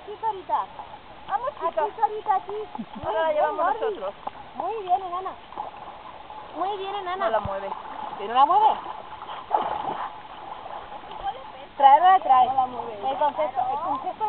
aquí, Carita. Vamos, chica. Aquí, Carita, aquí. Ahora la llevamos nosotros. Muy bien, enana. Muy bien, enana. No la mueve. ¿Que no la mueve? Traerla, trae. No la mueve. El concepto